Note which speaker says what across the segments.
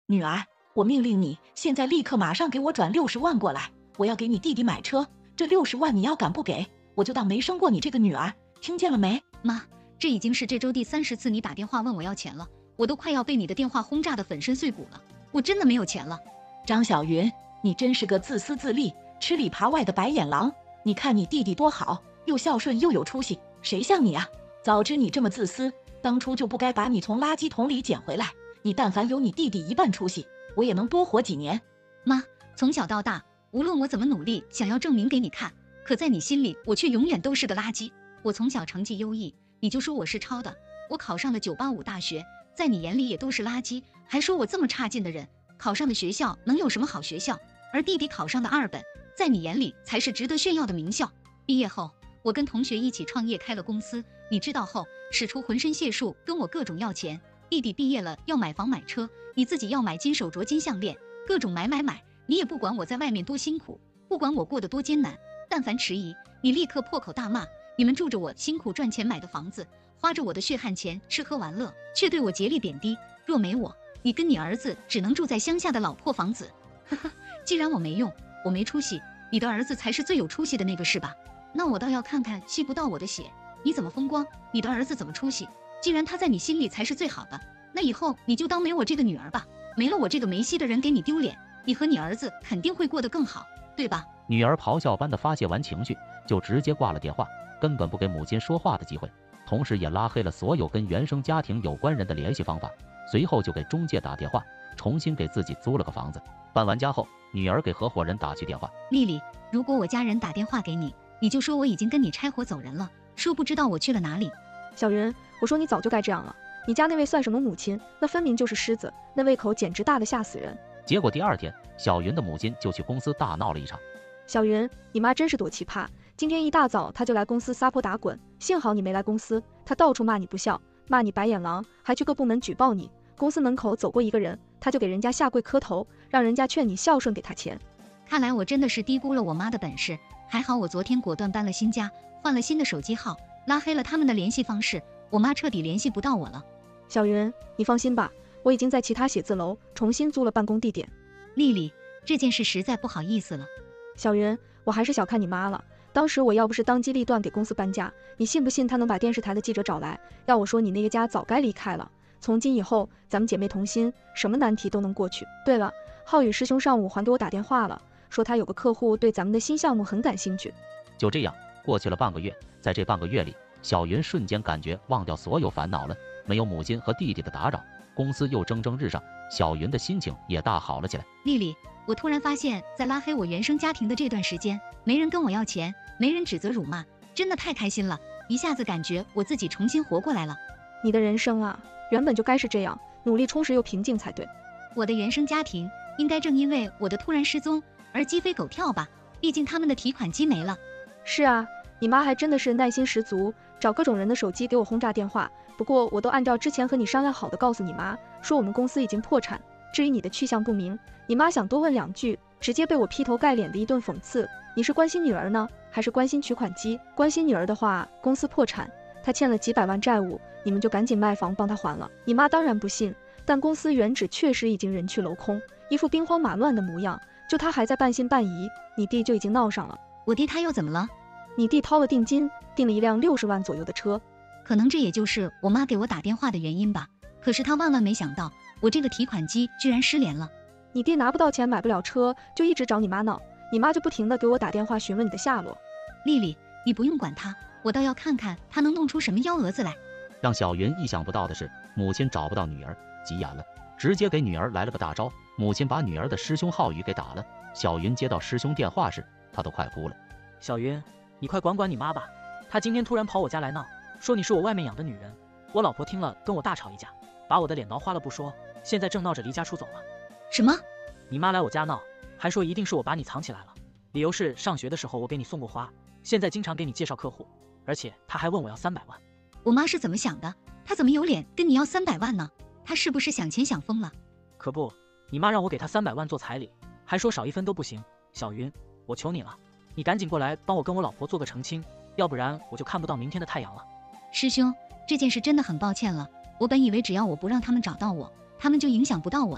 Speaker 1: 女儿，我命令你现在立刻马上给我转60万过来，我要给你弟弟买车，这60万你要敢不给，我就当没生过你这个女儿，听见了没？
Speaker 2: 妈，这已经是这周第30次你打电话问我要钱了，我都快要被你的电话轰炸得粉身碎骨了，我真的没有钱了。
Speaker 1: 张小云，你真是个自私自利、吃里扒外的白眼狼！你看你弟弟多好，又孝顺又有出息，谁像你啊？早知你这么自私，当初就不该把你从垃圾桶里捡回来。你但凡有你弟弟1半出息，我也能多活几年。
Speaker 2: 妈，从小到大，无论我怎么努力，想要证明给你看，可在你心里，我却永远都是个垃圾。我从小成绩优异，你就说我是抄的；我考上了985大学，在你眼里也都是垃圾，还说我这么差劲的人，考上的学校能有什么好学校？而弟弟考上的2本，在你眼里才是值得炫耀的名校。毕业后，我跟同学一起创业开了公司，你知道后，使出浑身解数跟我各种要钱。弟弟毕业了要买房买车，你自己要买金手镯金项链，各种买，你也不管我在外面多辛苦，不管我过得多艰难，但凡迟疑，你立刻破口大骂。你们住着我辛苦赚钱买的房子，花着我的血汗钱吃喝玩乐，却对我竭力贬低。若没我，你跟你儿子只能住在乡下的老破房子。呵呵，既然我没用，我没出息，你的儿子才是最有出息的那个是吧？那我倒要看看吸不到我的血你怎么风光，你的儿子怎么出息。既然他在你心里才是最好的，那以后你就当没我这个女儿吧，没了我这个没戏的人给你丢脸，你和你儿子肯定会过得更好，对吧？
Speaker 3: 女儿咆哮般的发泄完情绪，就直接挂了电话，根本不给母亲说话的机会，同时也拉黑了所有跟原生家庭有关人的联系方法。随后就给中介打电话，重新给自己租了个房子。搬完家后，女儿给合伙人打去电话：
Speaker 2: 丽丽，如果我家人打电话给你，你就说我已经跟你拆伙走人了，说不知道我去了哪里。
Speaker 4: 小云，我说你早就该这样了，你家那位算什么母亲？那分明就是狮子，那胃口简直大得吓死人。
Speaker 3: 结果第2天，小云的母亲就去公司大闹了一场。
Speaker 4: 小云，你妈真是多奇葩，今天一大早她就来公司撒泼打滚，幸好你没来公司，她到处骂你不孝，骂你白眼狼，还去各部门举报你。公司门口走过一个人，她就给人家下跪磕头，让人家劝你孝顺给她钱。
Speaker 2: 看来我真的是低估了我妈的本事，还好我昨天果断搬了新家，换了新的手机号，拉黑了他们的联系方式，我妈彻底联系不到我了。
Speaker 4: 小云，你放心吧，我已经在其他写字楼重新租了办公地点。
Speaker 2: 丽丽，这件事实在不好意思了。
Speaker 4: 小云，我还是小看你妈了，当时我要不是当机立断给公司搬家，你信不信她能把电视台的记者找来，要我说你那个家早该离开了。从今以后咱们姐妹同心，什么难题都能过去。对了，浩宇师兄上午还给我打电话了，说他有个客户对咱们的新项目很感兴趣。
Speaker 3: 就这样过去了半个月，在这半个月里，小云瞬间感觉忘掉所有烦恼了，没有母亲和弟弟的打扰，公司又蒸蒸日上，小云的心情也大好了起来。
Speaker 2: 丽丽，我突然发现在拉黑我原生家庭的这段时间，没人跟我要钱，没人指责辱骂，真的太开心了，一下子感觉我自己重新活过来了。
Speaker 4: 你的人生啊，原本就该是这样，努力充实又平静才对。
Speaker 2: 我的原生家庭应该正因为我的突然失踪而鸡飞狗跳吧，毕竟他们的提款机没了。
Speaker 4: 是啊，你妈还真的是耐心十足，找各种人的手机给我轰炸电话，不过我都按照之前和你商量好的告诉你妈，说我们公司已经破产。至于你的去向不明，你妈想多问2句，直接被我劈头盖脸的一顿讽刺。你是关心女儿呢，还是关心取款机？关心女儿的话，公司破产，她欠了几百万债务，你们就赶紧卖房帮她还了。你妈当然不信，但公司原址确实已经人去楼空，一副兵荒马乱的模样，就她还在半信半疑，你弟就已经闹上了。
Speaker 2: 我弟他又怎么了？
Speaker 4: 你弟掏了定金，订了一辆60万左右的车。
Speaker 2: 可能这也就是我妈给我打电话的原因吧，可是他万万没想到我这个提款机居然失联了。
Speaker 4: 你弟拿不到钱买不了车，就一直找你妈闹，你妈就不停地给我打电话询问你的下落。
Speaker 2: 丽丽，你不用管他，我倒要看看他能弄出什么幺蛾子来。
Speaker 3: 让小云意想不到的是，母亲找不到女儿，急眼了，直接给女儿来了个大招。母亲把女儿的师兄浩宇给打了。小云接到师兄电话时，她都快哭了。
Speaker 5: 小云，你快管管你妈吧，她今天突然跑我家来闹，说你是我外面养的女人，我老婆听了跟我大吵一架，把我的脸挠花了不说，现在正闹着离家出走了。
Speaker 2: 什么？
Speaker 5: 你妈来我家闹，还说一定是我把你藏起来了，理由是上学的时候我给你送过花，现在经常给你介绍客户，而且她还问我要300万。
Speaker 2: 我妈是怎么想的？她怎么有脸跟你要300万呢？她是不是想钱想疯了？
Speaker 5: 可不，你妈让我给她300万做彩礼，还说少1分都不行。小云，我求你了，你赶紧过来帮我跟我老婆做个澄清，要不然我就看不到明天的太阳了。
Speaker 2: 师兄，这件事真的很抱歉了，我本以为只要我不让他们找到我，他们就影响不到我了，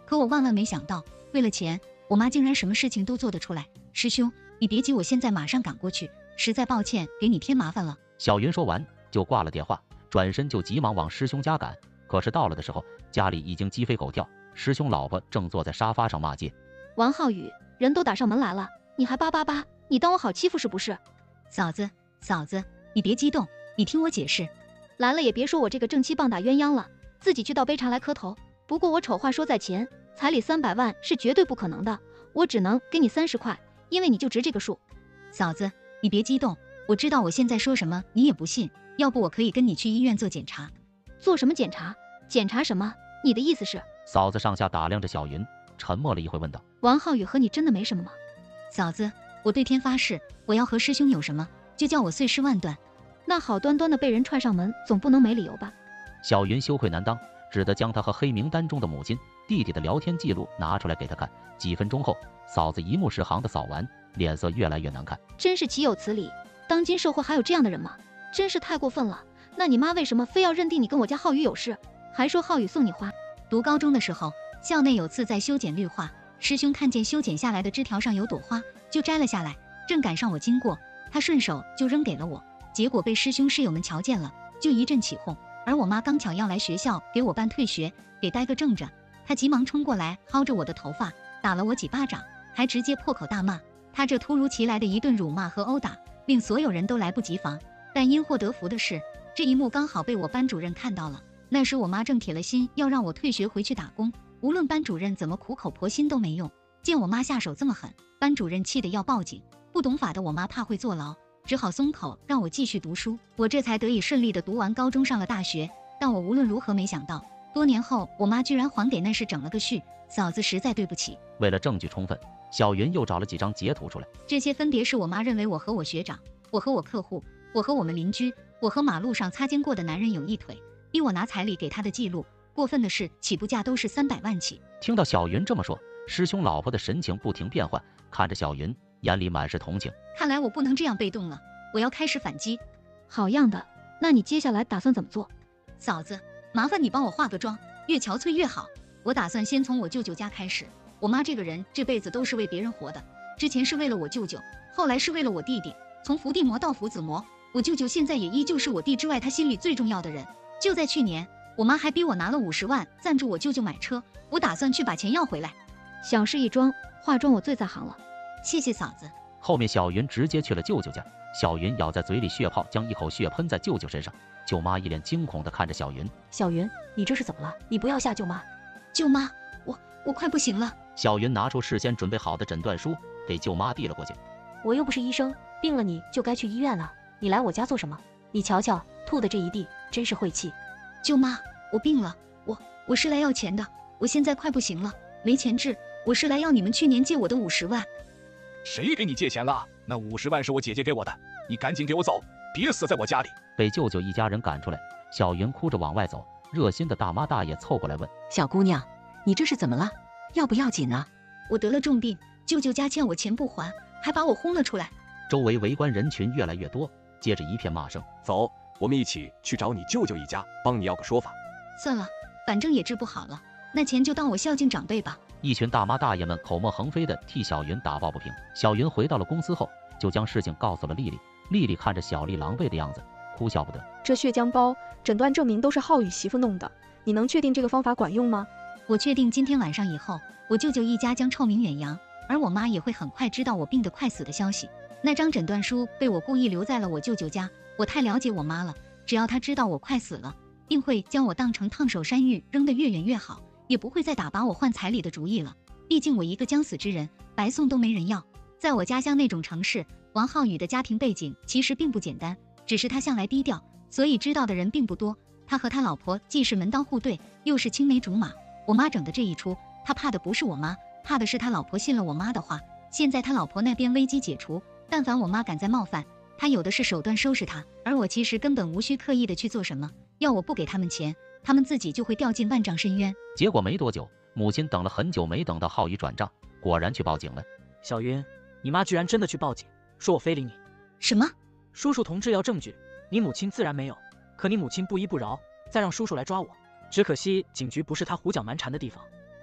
Speaker 2: 可我万万没想到，为了钱，我妈竟然什么事情都做得出来。师兄，你别急，我现在马上赶过去，实在抱歉给你添麻烦了。
Speaker 3: 小云说完就挂了电话，转身就急忙往师兄家赶。可是到了的时候，家里已经鸡飞狗跳，师兄老婆正坐在沙发上骂街。
Speaker 4: 王浩宇，人都打上门来了，你还叭叭叭，你当我好欺负是不是？
Speaker 2: 嫂子，你别激动，你听我解释。
Speaker 4: 来了也别说我这个正妻棒打鸳鸯了，自己去倒杯茶来磕头。不过我丑话说在前，彩礼300万是绝对不可能的，我只能给你30块，因为你就值这个数。
Speaker 2: 嫂子，你别激动，我知道我现在说什么你也不信，要不我可以跟你去医院做检查。
Speaker 4: 做什么检查？检查什么？你的意思是？
Speaker 3: 嫂子上下打量着小云，沉默了一会，问道：
Speaker 4: 王浩宇和你真的没什么吗？
Speaker 2: 嫂子，我对天发誓，我要和师兄有什么，就叫我碎尸万段。
Speaker 4: 那好端端的被人踹上门，总不能没理由吧？
Speaker 3: 小云羞愧难当，只得将她和黑名单中的母亲、弟弟的聊天记录拿出来给他看。几分钟后，嫂子一目十行的扫完，脸色越来越难看。
Speaker 4: 真是岂有此理！当今社会还有这样的人吗？真是太过分了。那你妈为什么非要认定你跟我家浩宇有事，还说浩宇送你花？
Speaker 2: 读高中的时候，校内有次在修剪绿化，师兄看见修剪下来的枝条上有朵花，就摘了下来，正赶上我经过，他顺手就扔给了我，结果被师兄室友们瞧见了，就一阵起哄。而我妈刚巧要来学校给我办退学，给待个正着，她急忙冲过来薅着我的头发，打了我几巴掌，还直接破口大骂。她这突如其来的一顿辱骂和殴打，令所有人都来不及防。但因祸得福的是，这一幕刚好被我班主任看到了。那时我妈正铁了心要让我退学回去打工，无论班主任怎么苦口婆心都没用。见我妈下手这么狠，班主任气得要报警。不懂法的我妈怕会坐牢，只好松口让我继续读书，我这才得以顺利的读完高中，上了大学。但我无论如何没想到，多年后我妈居然还给那事整了个序，嫂子实在对不起。
Speaker 3: 为了证据充分，小云又找了几张截图出来，
Speaker 2: 这些分别是我妈认为我和我学长、我和我客户、我和我们邻居、我和马路上擦肩过的男人有一腿，逼我拿彩礼给他的记录。过分的是，起步价都是300万起。
Speaker 3: 听到小云这么说，师兄老婆的神情不停变换，看着小云，眼里满是同情。
Speaker 2: 看来我不能这样被动了，我要开始反击。
Speaker 4: 好样的，那你接下来打算怎么做？
Speaker 2: 嫂子，麻烦你帮我化个妆，越憔悴越好。我打算先从我舅舅家开始。我妈这个人这辈子都是为别人活的，之前是为了我舅舅，后来是为了我弟弟，从伏地魔到伏子魔，我舅舅现在也依旧是我弟之外他心里最重要的人。就在去年，我妈还逼我拿了50万赞助我舅舅买车，我打算去把钱要回来。
Speaker 4: 想是一桩，化妆我最在行了。
Speaker 2: 谢谢嫂子。
Speaker 3: 后面小云直接去了舅舅家，小云咬在嘴里血泡，将一口血喷在舅舅身上。舅妈一脸惊恐地看着小云。
Speaker 1: 小云，你这是怎么了？你不要吓舅妈。
Speaker 2: 舅妈，我快不行了。
Speaker 3: 小云拿出事先准备好的诊断书给舅妈递了过去。
Speaker 1: 我又不是医生，病了你就该去医院了，你来我家做什么？你瞧瞧，吐的这一地，真是晦气。
Speaker 2: 舅妈，我病了，我是来要钱的，我现在快不行了，没钱治，我是来要你们去年借我的50万。
Speaker 6: 谁给你借钱了？那50万是我姐姐给我的，你赶紧给我走，别死在我家里。
Speaker 3: 被舅舅一家人赶出来，小云哭着往外走，热心的大妈大爷凑过来问：
Speaker 1: 小姑娘，你这是怎么了？要不要紧啊？
Speaker 2: 我得了重病，舅舅家欠我钱不还，还把我轰了出来。
Speaker 3: 周围围观人群越来越多，接着一片骂声。
Speaker 6: 走，我们一起去找你舅舅一家，帮你要个说法。
Speaker 2: 算了，反正也治不好了，那钱就当我孝敬长辈吧。
Speaker 3: 一群大妈大爷们口沫横飞的替小云打抱不平。小云回到了公司后，就将事情告诉了丽丽。丽丽看着小丽狼狈的样子，哭笑不得。
Speaker 4: 这血浆包诊断证明都是浩宇媳妇弄的，你能确定这个方法管用吗？
Speaker 2: 我确定今天晚上以后，我舅舅一家将臭名远扬，而我妈也会很快知道我病得快死的消息。那张诊断书被我故意留在了我舅舅家，我太了解我妈了，只要她知道我快死了，定会将我当成烫手山芋扔得越远越好，也不会再打把我换彩礼的主意了。毕竟我一个将死之人，白送都没人要。在我家乡那种城市，王浩宇的家庭背景其实并不简单，只是他向来低调，所以知道的人并不多。他和他老婆既是门当户对，又是青梅竹马。我妈整的这一出，他怕的不是我妈，怕的是他老婆信了我妈的话。现在他老婆那边危机解除，但凡我妈敢再冒犯，他有的是手段收拾他。而我其实根本无需刻意的去做什么，要我不给他们钱，他们自己就会掉进万丈深渊。
Speaker 3: 结果没多久，母亲等了很久没等到浩宇转账，果然去报警了。
Speaker 5: 小云，你妈居然真的去报警，说我非礼你。
Speaker 2: 什么？
Speaker 5: 叔叔同志要证据，你母亲自然没有，可你母亲不依不饶，再让叔叔来抓我。只可惜警局不是他胡搅蛮缠的地方，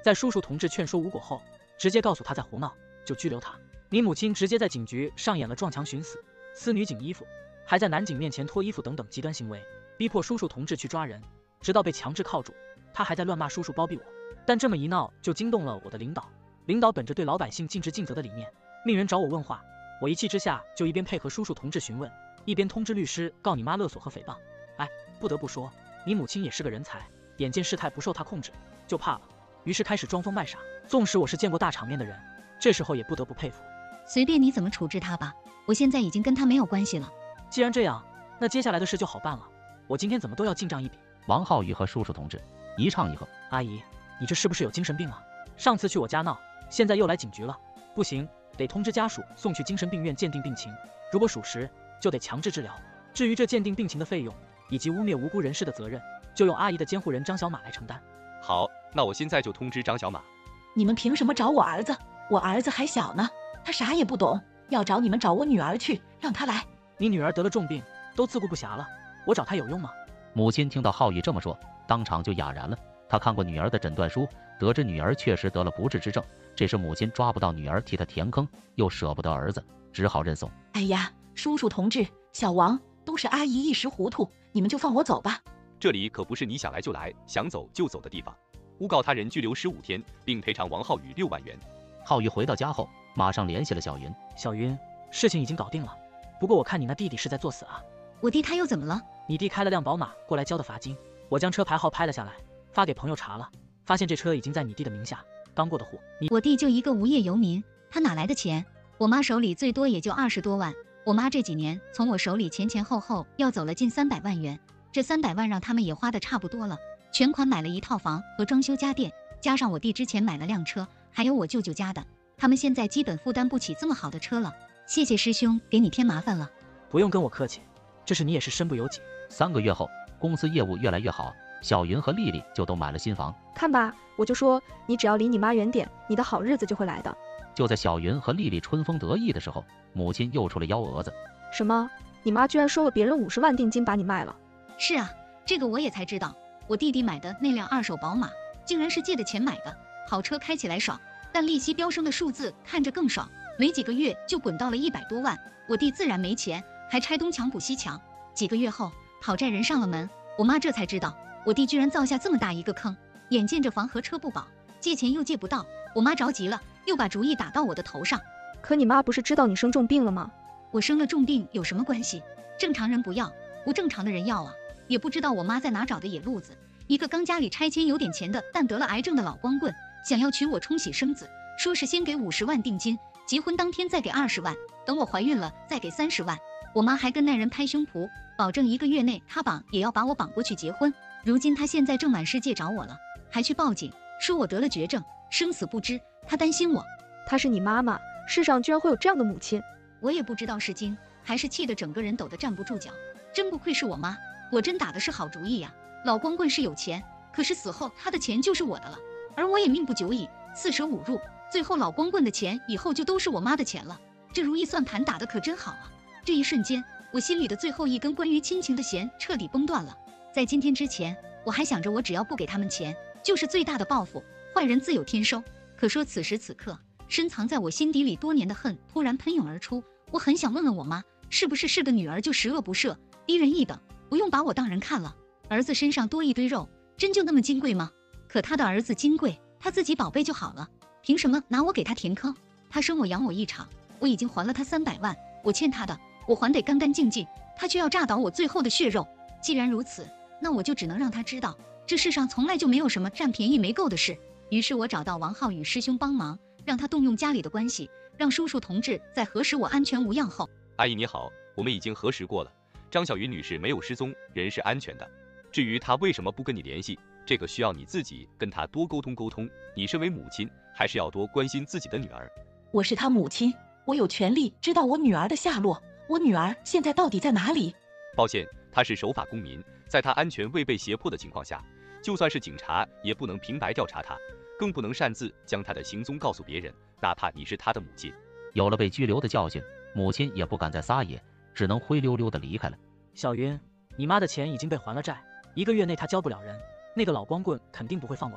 Speaker 5: 在叔叔同志劝说无果后，直接告诉他在胡闹，就拘留他。你母亲直接在警局上演了撞墙寻死、撕女警衣服，还在男警面前脱衣服等等极端行为，逼迫叔叔同志去抓人，直到被强制铐住。他还在乱骂叔叔包庇我，但这么一闹就惊动了我的领导。领导本着对老百姓尽职尽责的理念，命人找我问话。我一气之下就一边配合叔叔同志询问，一边通知律师告你妈勒索和诽谤。哎，不得不说，你母亲也是个人才，眼见事态不受她控制，就怕了，于是开始装疯卖傻。纵使我是见过大场面的人，这时候也不得不佩服。
Speaker 2: 随便你怎么处置他吧，我现在已经跟他没有关系了。
Speaker 5: 既然这样，那接下来的事就好办了。我今天怎么都要进账一笔。
Speaker 3: 王浩宇和叔叔同志一唱一和。
Speaker 5: 阿姨，你这是不是有精神病啊？上次去我家闹，现在又来警局了，不行，得通知家属送去精神病院鉴定病情，如果属实，就得强制治疗。至于这鉴定病情的费用以及污蔑无辜人士的责任，就用阿姨的监护人张小马来承担。
Speaker 7: 好，那我现在就通知张小马。
Speaker 1: 你们凭什么找我儿子？我儿子还小呢，他啥也不懂，要找你们找我女儿去，让他来。
Speaker 5: 你女儿得了重病，都自顾不暇了，我找她有用吗？
Speaker 3: 母亲听到浩宇这么说，当场就哑然了。她看过女儿的诊断书，得知女儿确实得了不治之症。这时母亲抓不到女儿替她填坑，又舍不得儿子，只好认怂。
Speaker 1: 哎呀，叔叔同志，小王，都是阿姨一时糊涂，你们就放我走吧。
Speaker 7: 这里可不是你想来就来、想走就走的地方。诬告他人拘留15天，并赔偿王浩宇6万元。
Speaker 3: 浩宇回到家后，马上联系了小云。
Speaker 5: 小云，事情已经搞定了，不过我看你那弟弟是在作死啊。
Speaker 2: 我弟他又怎么了？
Speaker 5: 你弟开了辆宝马过来交的罚金，我将车牌号拍了下来，发给朋友查了，发现这车已经在你弟的名下，刚过的户。
Speaker 2: 我弟就一个无业游民，他哪来的钱？我妈手里最多也就20多万，我妈这几年从我手里前后要走了近300万元，这300万让他们也花的差不多了，全款买了一套房和装修家电，加上我弟之前买了辆车，还有我舅舅家的，他们现在基本负担不起这么好的车了。谢谢师兄，给你添麻烦了。
Speaker 5: 不用跟我客气，这是你也是身不由己。
Speaker 3: 3个月后，公司业务越来越好，小云和丽丽就都买了新房。
Speaker 4: 看吧，我就说你只要离你妈远点，你的好日子就会来的。
Speaker 3: 就在小云和丽丽春风得意的时候，母亲又出了幺蛾子。
Speaker 4: 什么？你妈居然收了别人50万定金把你卖了？
Speaker 2: 是啊，这个我也才知道，我弟弟买的那辆2手宝马，竟然是借的钱买的。好车开起来爽，但利息飙升的数字看着更爽，没几个月就滚到了100多万。我弟自然没钱，还拆东墙补西墙。几个月后，讨债人上了门，我妈这才知道，我弟居然造下这么大一个坑。眼见着房和车不保，借钱又借不到，我妈着急了，又把主意打到我的头上。
Speaker 4: 可你妈不是知道你生重病了吗？
Speaker 2: 我生了重病有什么关系？正常人不要，不正常的人要啊。也不知道我妈在哪找的野路子，一个刚家里拆迁有点钱的，但得了癌症的老光棍，想要娶我冲喜生子，说是先给50万定金，结婚当天再给20万，等我怀孕了再给30万。我妈还跟那人拍胸脯，保证1个月内她绑也要把我绑过去结婚。如今她现在正满世界找我了，还去报警说我得了绝症，生死不知。她担心我。
Speaker 4: 她是你妈妈，世上居然会有这样的母亲。
Speaker 2: 我也不知道是惊还是气得整个人抖得站不住脚，真不愧是我妈，果真打的是好主意呀。老光棍是有钱，可是死后他的钱就是我的了，而我也命不久矣，4舍5入，最后老光棍的钱以后就都是我妈的钱了。这如意算盘打得可真好啊。这一瞬间，我心里的最后一根关于亲情的弦彻底崩断了。在今天之前，我还想着我只要不给他们钱，就是最大的报复，坏人自有天收。可说此时此刻，深藏在我心底里多年的恨突然喷涌而出。我很想问问我妈，是不是个女儿就10恶不赦，低人一等，不用把我当人看了？儿子身上多一堆肉，真就那么金贵吗？可他的儿子金贵，他自己宝贝就好了，凭什么拿我给他填坑？他生我养我一场，我已经还了他300万，我欠他的，我还得干干净净，他却要榨倒我最后的血肉。既然如此，那我就只能让他知道，这世上从来就没有什么占便宜没够的事。于是我找到王浩宇师兄帮忙，让他动用家里的关系，让叔叔同志在核实我安全无恙后。
Speaker 7: 阿姨你好，我们已经核实过了，张小云女士没有失踪，人是安全的。至于她为什么不跟你联系，这个需要你自己跟她多沟通沟通。你身为母亲，还是要多关心自己的女儿。
Speaker 1: 我是她母亲，我有权利知道我女儿的下落。我女儿现在到底在哪里？
Speaker 7: 抱歉，她是守法公民，在她安全未被胁迫的情况下，就算是警察也不能平白调查她，更不能擅自将她的行踪告诉别人，哪怕你是她的母亲。
Speaker 3: 有了被拘留的教训，母亲也不敢再撒野，只能灰溜溜地离开了。
Speaker 5: 小云，你妈的钱已经被还了债，1个月内她交不了人，那个老光棍肯定不会放过她。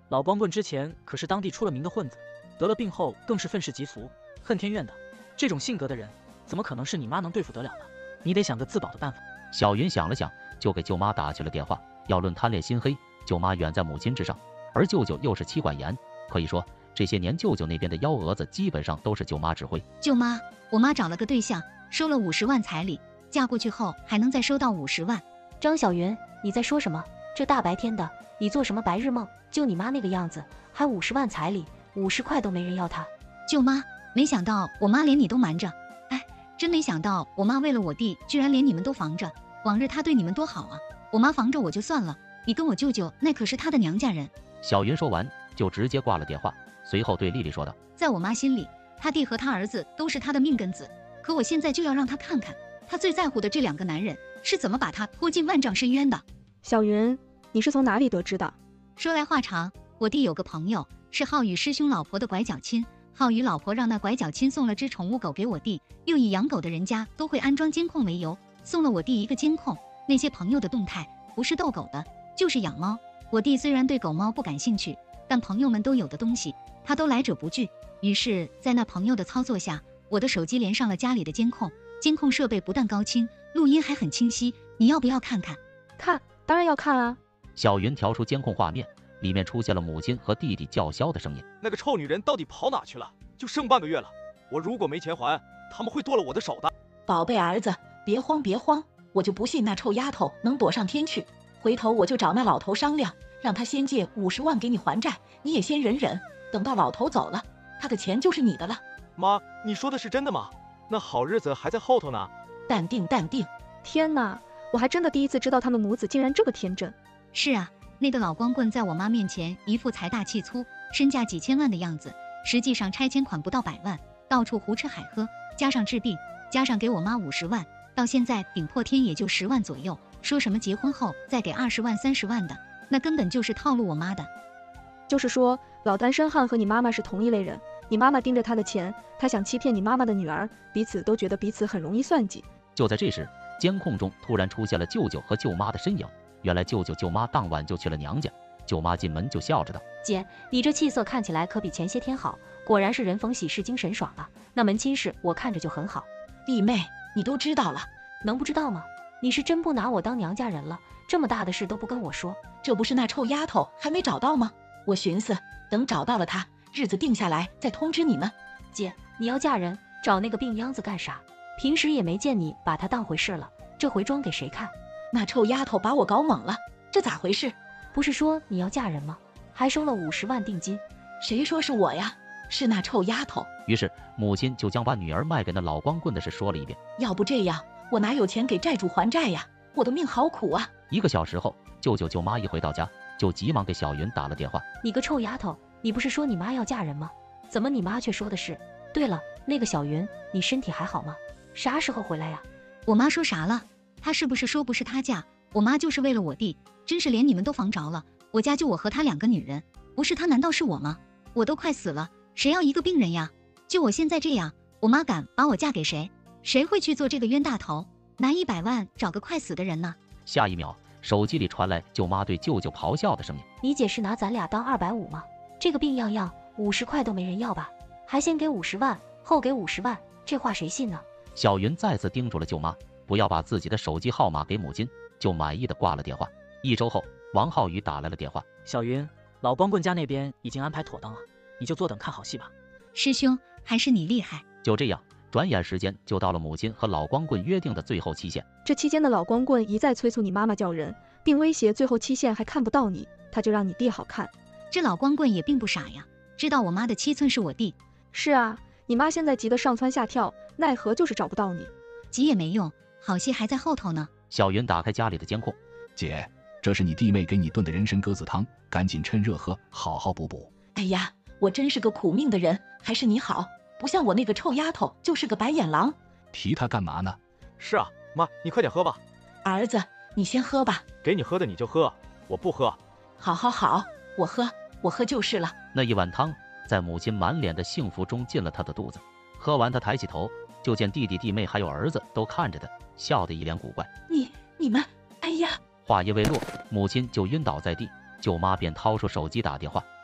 Speaker 5: 老光棍之前可是当地出了名的混子，得了病后更是愤世嫉俗，恨天怨地。这种性格的人，怎么可能是你妈能对付得了的？你得想个自保的办法。
Speaker 3: 小云想了想，就给舅妈打去了电话。要论贪恋心黑，舅妈远在母亲之上，而舅舅又是妻管严，可以说这些年舅舅那边的幺蛾子基本上都是舅妈指挥。
Speaker 2: 舅妈，我妈找了个对象，收了50万彩礼，嫁过去后还能再收到50万。
Speaker 4: 张小云，你在说什么？这大白天的，你做什么白日梦？就你妈那个样子，还50万彩礼，50块都没人要她。
Speaker 2: 舅妈，没想到我妈连你都瞒着，哎，真没想到我妈为了我弟，居然连你们都防着。往日她对你们多好啊，我妈防着我就算了，你跟我舅舅那可是她的娘家人。
Speaker 3: 小云说完就直接挂了电话，随后对丽丽说道：“
Speaker 2: 在我妈心里，她弟和她儿子都是她的命根子，可我现在就要让她看看，她最在乎的这2个男人是怎么把她拖进万丈深渊的。”
Speaker 4: 小云，你是从哪里得知的？
Speaker 2: 说来话长，我弟有个朋友是浩宇师兄老婆的拐角亲，浩宇老婆让那拐角亲送了只宠物狗给我弟，又以养狗的人家都会安装监控为由，送了我弟一个监控。那些朋友的动态不是逗狗的，就是养猫。我弟虽然对狗猫不感兴趣，但朋友们都有的东西，他都来者不拒。于是，在那朋友的操作下，我的手机连上了家里的监控，监控设备不但高清，录音还很清晰。你要不要看看？
Speaker 4: 看，当然要看啊。
Speaker 3: 小云调出监控画面，里面出现了母亲和弟弟叫嚣的声音。
Speaker 8: 那个臭女人到底跑哪去了？就剩半个月了，我如果没钱还，他们会剁了我的手的。
Speaker 1: 宝贝儿子，别慌别慌，我就不信那臭丫头能躲上天去。回头我就找那老头商量，让他先借50万给你还债，你也先忍忍，等到老头走了，他的钱就是你的了。
Speaker 8: 妈，你说的是真的吗？那好日子还在后头呢。
Speaker 1: 淡定淡定。
Speaker 4: 天哪，我还真的第一次知道他们母子竟然这么天真。
Speaker 2: 是啊，那个老光棍在我妈面前一副财大气粗，身价几千万的样子，实际上拆迁款不到100万，到处胡吃海喝，加上治病，加上给我妈50万，到现在顶破天也就10万左右，说什么结婚后再给20万30万的，那根本就是套路我妈的。
Speaker 4: 就是说，老单身汉和你妈妈是同一类人，你妈妈盯着他的钱，他想欺骗你妈妈的女儿，彼此都觉得彼此很容易算计。
Speaker 3: 就在这时，监控中突然出现了舅舅和舅妈的身影。原来舅舅舅妈当晚就去了娘家，舅妈进门就笑着道：“
Speaker 9: 姐，你这气色看起来可比前些天好，果然是人逢喜事精神爽啊。那门亲事我看着就很好。
Speaker 1: 弟妹，你都知道了，
Speaker 9: 能不知道吗？你是真不拿我当娘家人了？这么大的事都不跟我说？
Speaker 1: 这不是那臭丫头还没找到吗？我寻思等找到了她，日子定下来再通知你们。
Speaker 9: 姐，你要嫁人，找那个病秧子干啥？平时也没见你把她当回事了，这回装给谁看？
Speaker 1: 那臭丫头把我搞懵了，这咋回事？
Speaker 9: 不是说你要嫁人吗？还收了50万定金。
Speaker 1: 谁说是我呀？是那臭丫头。
Speaker 3: 于是母亲就将把女儿卖给那老光棍的事说了一遍。
Speaker 1: 要不这样，我哪有钱给债主还债呀？我的命好苦啊
Speaker 3: ！1个小时后，舅舅舅妈一回到家，就急忙给小云打了电话。
Speaker 9: 你个臭丫头，你不是说你妈要嫁人吗？怎么你妈却说的是？对了，那个小云，你身体还好吗？啥时候回来呀？
Speaker 2: 我妈说啥了？她是不是说不是她嫁？我妈就是为了我弟，真是连你们都防着了。我家就我和她2个女人，不是她难道是我吗？我都快死了，谁要一个病人呀？就我现在这样，我妈敢把我嫁给谁？谁会去做这个冤大头？拿100万找个快死的人呢？
Speaker 3: 下一秒，手机里传来舅妈对舅舅咆哮的声音：“
Speaker 9: 你姐是拿咱俩当250吗？这个病样样50块都没人要吧？还先给50万，后给50万，这话谁信呢？”
Speaker 3: 小云再次叮嘱了舅妈，不要把自己的手机号码给母亲，就满意的挂了电话。1周后，王浩宇打来了电话：“
Speaker 5: 小云，老光棍家那边已经安排妥当了，你就坐等看好戏吧。”
Speaker 2: 师兄，还是你厉害。
Speaker 3: 就这样，转眼时间就到了母亲和老光棍约定的最后期限。
Speaker 4: 这期间的老光棍一再催促你妈妈叫人，并威胁最后期限还看不到你，他就让你弟好看。
Speaker 2: 这老光棍也并不傻呀，知道我妈的7寸是我弟。
Speaker 4: 是啊，你妈现在急得上蹿下跳，奈何就是找不到你。
Speaker 2: 急也没用，好戏还在后头呢。
Speaker 3: 小云打开家里的监控：“
Speaker 6: 姐，这是你弟妹给你炖的人参鸽子汤，赶紧趁热喝，好好补补。”
Speaker 1: 哎呀，我真是个苦命的人，还是你好，不像我那个臭丫头，就是个白眼狼。
Speaker 6: 提他干嘛呢？
Speaker 8: 是啊，妈，你快点喝吧。
Speaker 1: 儿子，你先喝吧。
Speaker 8: 给你喝的你就喝，我不喝。
Speaker 1: 好好好，我喝就是了。
Speaker 3: 那一碗汤在母亲满脸的幸福中进了他的肚子。喝完，他抬起头，就见弟弟弟妹还有儿子都看着他，笑得一脸古怪。
Speaker 1: 你们，哎呀！
Speaker 3: 话音未落，母亲就晕倒在地，舅妈便掏出手机打电话。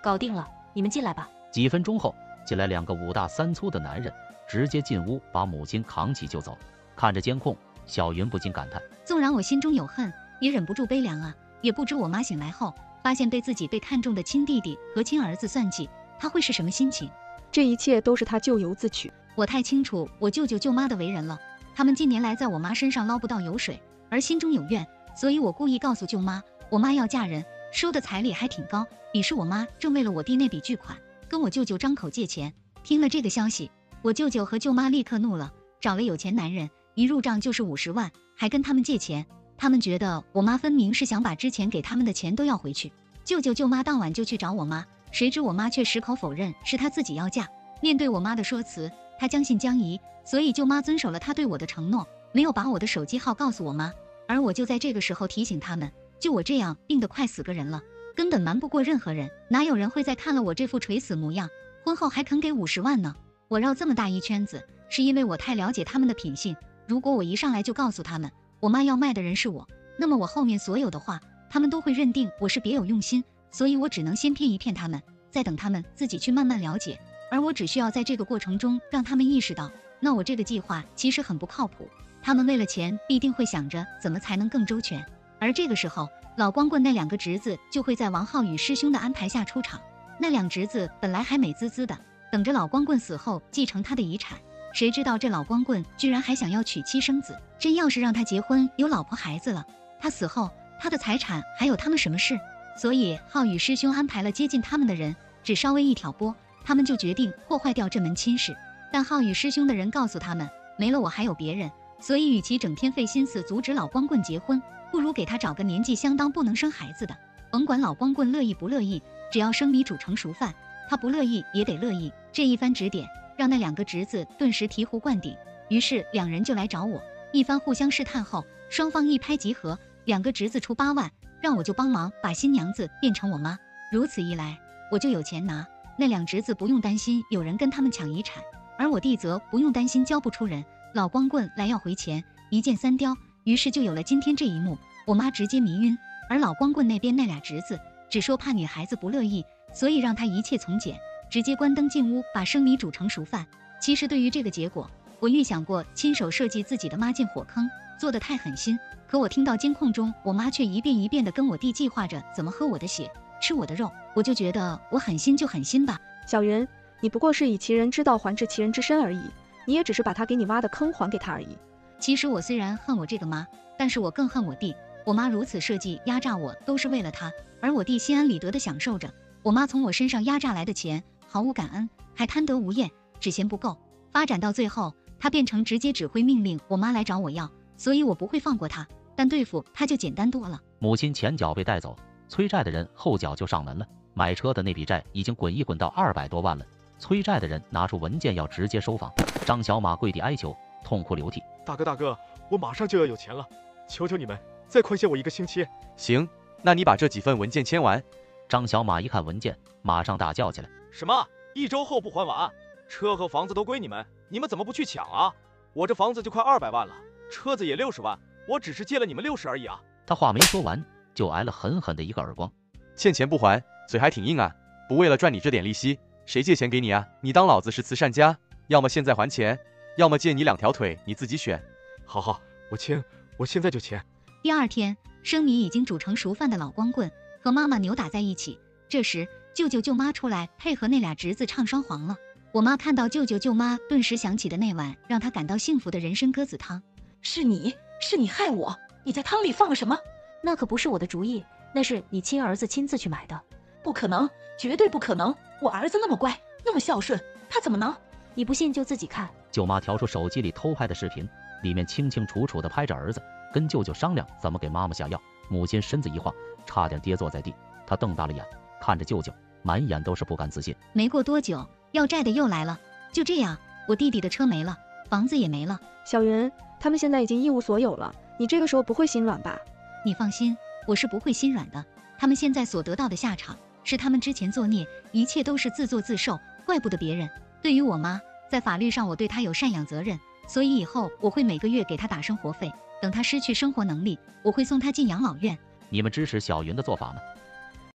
Speaker 9: 搞定了，你们进来吧。
Speaker 3: 几分钟后，进来2个5大3粗的男人，直接进屋把母亲扛起就走。看着监控，小云不禁感叹：
Speaker 2: 纵然我心中有恨，也忍不住悲凉啊！也不知我妈醒来后，发现被自己被看中的亲弟弟和亲儿子算计，她会是什么心情？
Speaker 4: 这一切都是他咎由自取。
Speaker 2: 我太清楚我舅舅舅妈的为人了，他们近年来在我妈身上捞不到油水，而心中有怨，所以我故意告诉舅妈，我妈要嫁人，收的彩礼还挺高，彼时我妈正为了我弟那笔巨款跟我舅舅张口借钱。听了这个消息，我舅舅和舅妈立刻怒了，找了有钱男人，一入账就是50万，还跟他们借钱。他们觉得我妈分明是想把之前给他们的钱都要回去。舅舅舅妈当晚就去找我妈，谁知我妈却矢口否认是她自己要嫁。面对我妈的说辞，她将信将疑，所以舅妈遵守了她对我的承诺，没有把我的手机号告诉我妈。而我就在这个时候提醒他们，就我这样病得快死个人了，根本瞒不过任何人，哪有人会在看了我这副垂死模样，婚后还肯给50万呢？我绕这么大一圈子，是因为我太了解他们的品性。如果我一上来就告诉他们，我妈要卖的人是我，那么我后面所有的话，他们都会认定我是别有用心，所以我只能先骗一骗他们，再等他们自己去慢慢了解。而我只需要在这个过程中让他们意识到，那我这个计划其实很不靠谱，他们为了钱必定会想着怎么才能更周全。而这个时候，老光棍那2个侄子就会在王浩宇师兄的安排下出场。那2侄子本来还美滋滋的，等着老光棍死后继承他的遗产，谁知道这老光棍居然还想要娶妻生子，真要是让他结婚有老婆孩子了，他死后他的财产还有他们什么事？所以浩宇师兄安排了接近他们的人，只稍微一挑拨，他们就决定破坏掉这门亲事。但浩宇师兄的人告诉他们，没了我还有别人，所以与其整天费心思阻止老光棍结婚，不如给他找个年纪相当不能生孩子的，甭管老光棍乐意不乐意，只要生米煮成熟饭，他不乐意也得乐意。这一番指点让那2个侄子顿时醍醐灌顶，于是2人就来找我。一番互相试探后，双方一拍即合，2个侄子出8万，让我就帮忙把新娘子变成我妈。如此一来，我就有钱拿，那2侄子不用担心有人跟他们抢遗产，而我弟则不用担心交不出人，老光棍来要回钱，一箭3雕。于是就有了今天这一幕，我妈直接迷晕，而老光棍那边那2侄子只说怕女孩子不乐意，所以让他一切从简，直接关灯进屋把生米煮成熟饭。其实对于这个结果，我预想过亲手设计自己的妈进火坑，做得太狠心。可我听到监控中我妈却一遍一遍地跟我弟计划着怎么喝我的血，吃我的肉，我就觉得我狠心就狠心吧。
Speaker 4: 小云，你不过是以其人之道还治其人之身而已，你也只是把他给你挖的坑还给他而已。
Speaker 2: 其实我虽然恨我这个妈，但是我更恨我弟。我妈如此设计压榨我，都是为了他，而我弟心安理得地享受着我妈从我身上压榨来的钱，毫无感恩，还贪得无厌，只嫌不够。发展到最后，他变成直接指挥命令我妈来找我要，所以我不会放过他，但对付他就简单多了。
Speaker 3: 母亲前脚被带走，催债的人后脚就上门了。买车的那笔债已经滚一滚到200多万了，催债的人拿出文件要直接收房。张小马跪地哀求，痛哭流涕：
Speaker 8: 大哥，我马上就要有钱了，求求你们再宽限我1个星期。
Speaker 10: 行，那你把这几份文件签完。
Speaker 3: 张小马一看文件，马上大叫起来：
Speaker 8: 什么？1周后不还完？车和房子都归你们，你们怎么不去抢啊？我这房子就快200万了，车子也60万，我只是借了你们60而已啊！
Speaker 3: 他话没说完，就挨了狠狠的一个耳光。
Speaker 10: 欠钱不还，嘴还挺硬啊！不为了赚你这点利息，谁借钱给你啊？你当老子是慈善家？要么现在还钱，要么借你2条腿，你自己选。
Speaker 8: 好，我现在就签。
Speaker 2: 第2天，生米已经煮成熟饭的老光棍和妈妈扭打在一起。这时，舅舅舅妈出来配合那2侄子唱双簧了。我妈看到舅舅舅妈，顿时想起的那碗让她感到幸福的人参鸽子汤。
Speaker 1: 是你害我！你在汤里放了什么？
Speaker 9: 那可不是我的主意，那是你亲儿子亲自去买的。
Speaker 1: 不可能，绝对不可能！我儿子那么乖，那么孝顺，他怎么能？
Speaker 9: 你不信就自己看。
Speaker 3: 舅妈调出手机里偷拍的视频，里面清清楚楚地拍着儿子跟舅舅商量怎么给妈妈下药。母亲身子一晃，差点跌坐在地。她瞪大了眼，看着舅舅，满眼都是不敢自信。
Speaker 2: 没过多久，要债的又来了。就这样，我弟弟的车没了，房子也没了。
Speaker 4: 小云，他们现在已经一无所有了，你这个时候不会心软吧？
Speaker 2: 你放心，我是不会心软的。他们现在所得到的下场，是他们之前作孽，一切都是自作自受，怪不得别人。对于我妈，在法律上我对她有赡养责任，所以以后我会每个月给她打生活费，等她失去生活能力，我会送她进养老院。
Speaker 3: 你们支持小云的做法吗？